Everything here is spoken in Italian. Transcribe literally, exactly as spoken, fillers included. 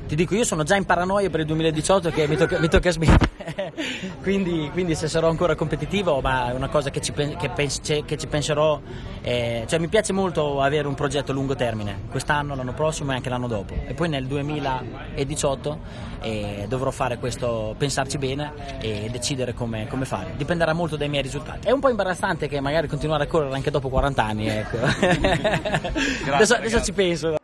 ti dico, io sono già in paranoia per il duemiladiciotto che mi tocca, mi tocca smettere, quindi, quindi se sarò ancora competitivo, ma è una cosa che ci, che pens- che ci penserò, eh, cioè mi piace molto avere un progetto a lungo termine, quest'anno, l'anno prossimo e anche l'anno dopo, e poi nel duemiladiciotto eh, dovrò fare questo, pensarci bene e decidere come, come fare, dipenderà molto dai miei risultati. È un po' imbarazzante che magari continuare a correre anche dopo quaranta anni, ecco. adesso, adesso ci penso.